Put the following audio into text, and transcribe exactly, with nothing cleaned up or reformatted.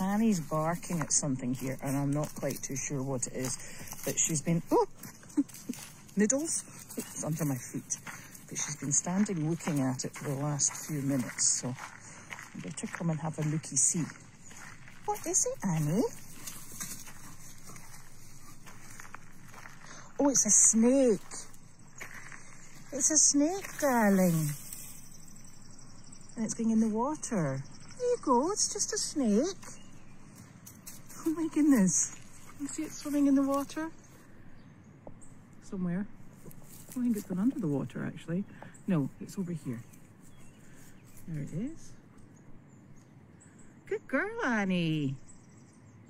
Annie's barking at something here, and I'm not quite too sure what it is. But she's been, oh, niddles, it's under my feet. But she's been standing looking at it for the last few minutes, so I better come and have a looky see. What is it, Annie? Oh, it's a snake. It's a snake, darling. And it's being in the water. There you go, it's just a snake. Oh my goodness. You see it swimming in the water? Somewhere. I think it's gone under the water, actually. No, it's over here. There it is. Good girl, Annie.